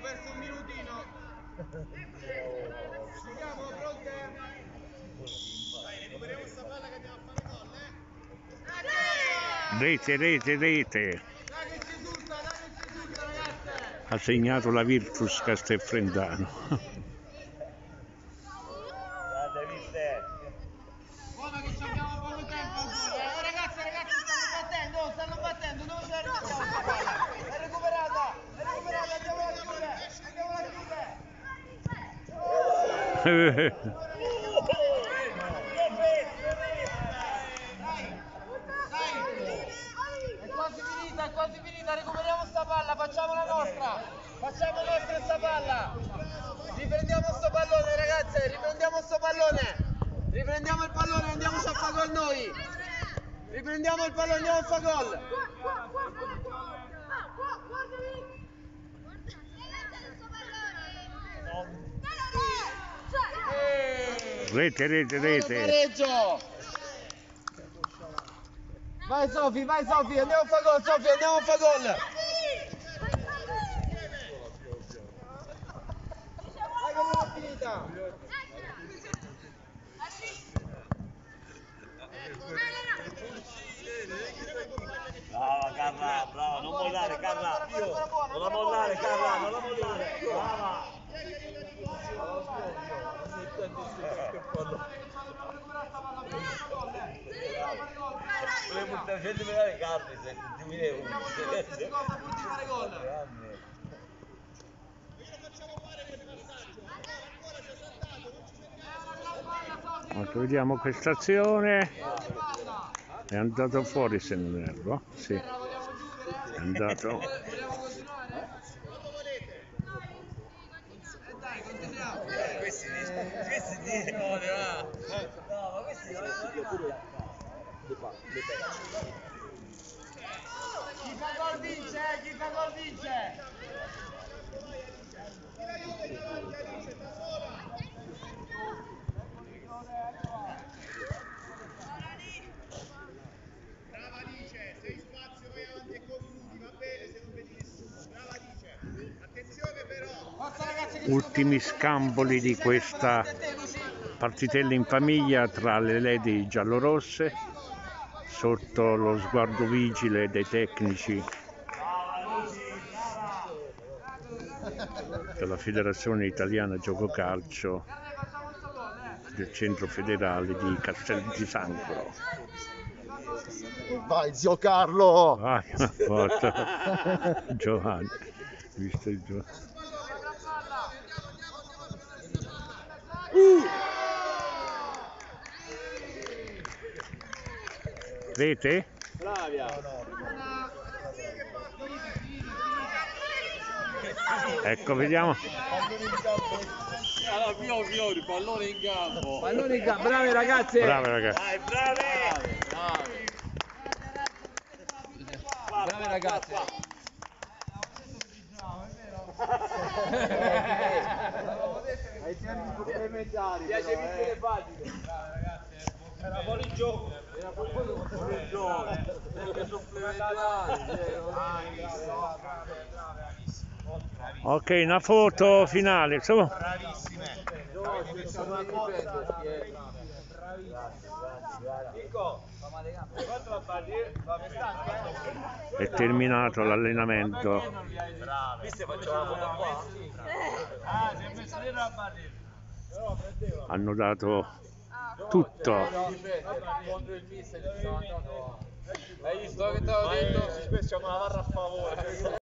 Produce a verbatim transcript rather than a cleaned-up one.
perso un minutino. Ci siamo, pronte? Dai, recuperiamo sta palla che andiamo a fare gol, eh? Rete, rete, rete. Dai che ci esulta, dai che ci esulta, ragazze. Ha segnato la Virtus Castelfrentano. Buona che ci abbiamo poco tempo ancora. Eh, ragazze, ragazzi, stanno battendo, oh, stanno battendo, dove c'è la palla? È recuperata, è recuperata, andiamo alla chiude, andiamo alla chiude. È quasi finita, è quasi finita, recuperiamo sta palla, facciamo la nostra, facciamo nostra sta palla, riprendiamo sto pallone ragazze, riprendiamo sto pallone, riprendiamo il pallone, andiamoci a fare gol noi, riprendiamo il pallone, andiamo a fare gol. Rete, rete, rete. Pareggio. Vai Sofi, vai Sofi, andiamo a fare gol, Sofi, andiamo a fare gol. Vai che non è finita. Brava Carla, brava, non mollare Carla, non la mollare Carla, non la mollare, brava. Volevo trecento mila carne, se ti vedevo. Ecco, vediamo questa azione. È andato fuori se non erro. Sì. È andato. Dai, continuiamo. Questi questi no, va. No, ma questi non Chi fa gol vince, chi fa gol vince. Brava Alice, sei in spazio, vai avanti e concludi, va bene se non vedi nessuno. Brava Alice. Attenzione però. Forza ragazzi che Ultimi scampoli di questa partitella in famiglia tra le lady giallorosse, sotto lo sguardo vigile dei tecnici della Federazione Italiana Gioco Calcio del Centro Federale di Castel di Sangro. Vai zio Carlo! Vai, forza. Giovanni, visto il Giovanni. Uh! Rete? Ecco, vediamo. Allora, Fiori, Fiori, pallone in campo. Pallone in campo, brave ragazze. Brave ragazzi. Dai, brave! Brave. Brave ragazze. Ai tempi supplementari. Piace vincere facile. Brave ragazze. Era fuori gioco. Era fuori gioco. Perché supplementari. Ok, una foto finale. Su. Bravissime. È terminato l'allenamento. Queste facciamo la foto qua. Ah, si è messo dietro la barriera. Hanno dato tutto. Hai visto che te l'ho detto? Ci facciamo la barra a favore.